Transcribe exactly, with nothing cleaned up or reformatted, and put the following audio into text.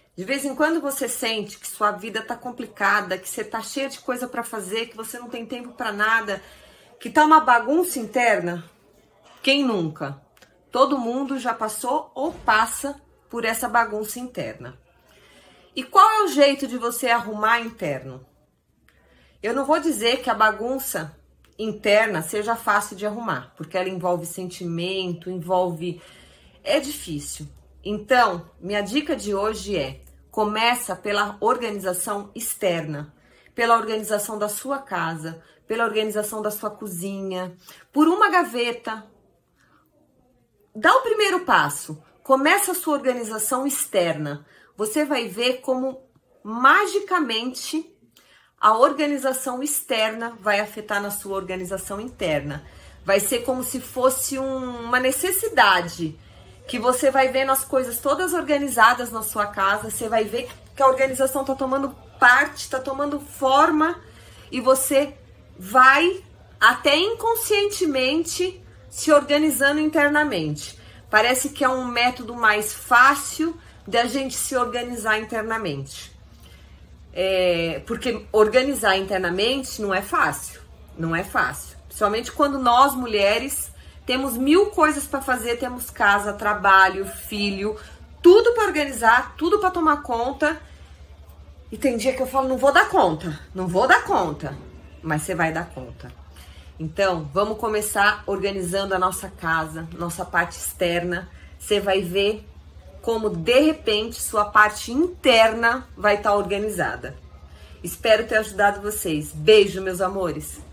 De vez em quando você sente que sua vida tá complicada, que você tá cheia de coisa para fazer, que você não tem tempo para nada, que tá uma bagunça interna? Quem nunca? Todo mundo já passou ou passa por essa bagunça interna. E qual é o jeito de você arrumar interno? Eu não vou dizer que a bagunça interna seja fácil de arrumar, porque ela envolve sentimento, envolve... é difícil. Então, minha dica de hoje é: começa pela organização externa, pela organização da sua casa, pela organização da sua cozinha, por uma gaveta. Dá o primeiro passo, começa a sua organização externa. Você vai ver como magicamente a organização externa vai afetar na sua organização interna. Vai ser como se fosse um, uma necessidade, que você vai vendo as coisas todas organizadas na sua casa, você vai ver que a organização está tomando parte, está tomando forma, e você vai até inconscientemente se organizando internamente. Parece que é um método mais fácil de a gente se organizar internamente. É, porque organizar internamente não é fácil, não é fácil. Principalmente quando nós, mulheres, temos mil coisas para fazer, temos casa, trabalho, filho, tudo para organizar, tudo para tomar conta. E tem dia que eu falo, não vou dar conta, não vou dar conta, mas você vai dar conta. Então, vamos começar organizando a nossa casa, nossa parte externa. Você vai ver como, de repente, sua parte interna vai estar organizada. Espero ter ajudado vocês. Beijo, meus amores!